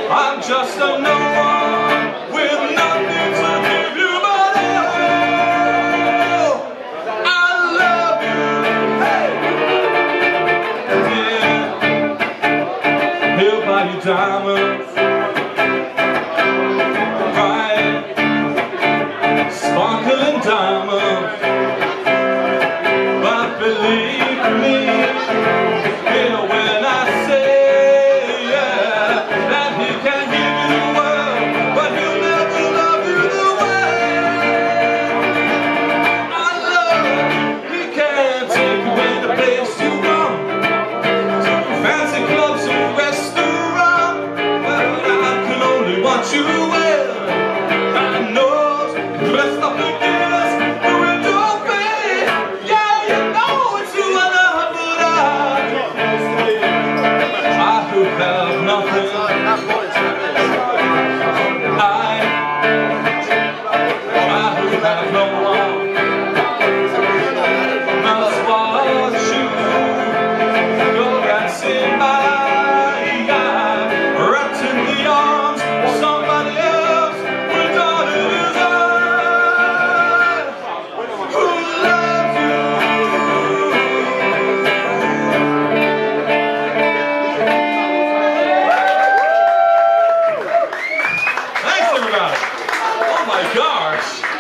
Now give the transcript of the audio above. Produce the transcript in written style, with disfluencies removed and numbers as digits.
I'm just a no one with nothing to give you but all. I love you, yeah. He'll buy you diamonds, right? Sparkling diamonds. But believe me, yeah, when I say that he can give you the world, but he'll never love you the way I love you. He can't take away the place you want, to fancy clubs or restaurant. Well, I can only want you well. I know dressed up in gears, the window pane. Yeah, you know it's who I love, but I who have nothing. Oh my gosh!